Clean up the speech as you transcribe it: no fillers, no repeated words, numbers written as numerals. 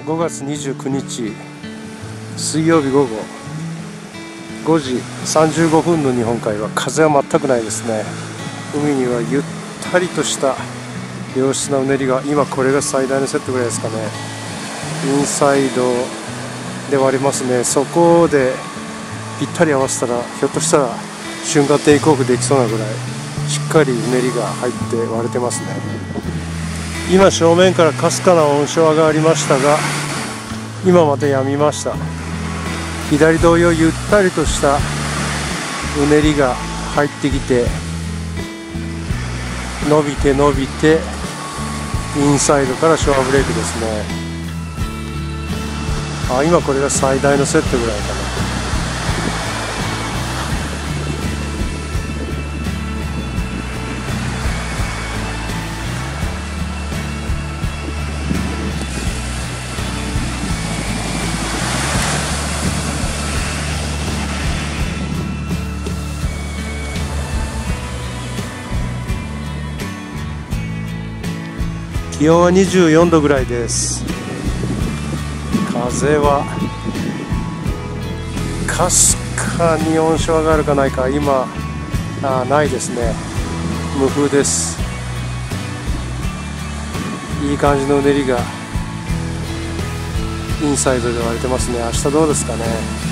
5月29日水曜日午後5時35分の日本海は風は全くないですね。海にはゆったりとした良質なうねりが、今これが最大のセットぐらいですかね。インサイドで割りますね。そこでぴったり合わせたら、ひょっとしたら瞬間テイクオフできそうなぐらいしっかりうねりが入って割れてますね。今正面からかすかな音ショアがありましたが、今また止みました。左同様ゆったりとしたうねりが入ってきて、伸びて伸びてインサイドからショアブレイクですね。今これが最大のセットぐらいかな。気温は24度ぐらいです。風はかすかに音ショアがあるかないか、今ないですね。無風です。いい感じのうねりがインサイドで割れてますね。明日どうですかね。